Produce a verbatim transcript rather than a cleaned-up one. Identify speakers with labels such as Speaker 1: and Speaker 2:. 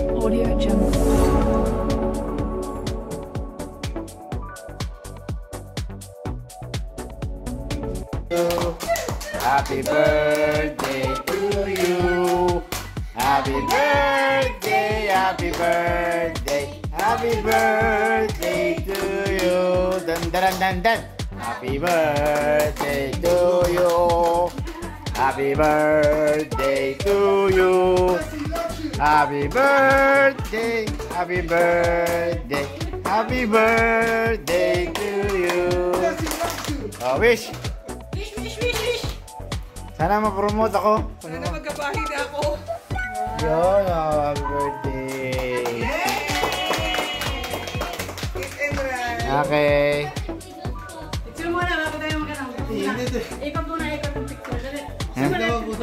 Speaker 1: Audio Jungle.
Speaker 2: Happy birthday to you. Happy birthday, happy birthday, happy birthday to you. Dan dan dan dan. Happy birthday to you. Happy birthday to you. Happy birthday, happy birthday, happy birthday to you. Oh, wish.
Speaker 3: Wish, wish, wish, wish.
Speaker 2: Sana ma-promote ako.
Speaker 3: Sana magkabahay na ako.
Speaker 2: Yun, oh, happy birthday.
Speaker 3: Kiss and run.
Speaker 2: Okay.
Speaker 4: Picture mo na, bago tayo magkano. Ikot muna, ikot ang picture. Dali.
Speaker 2: Huh?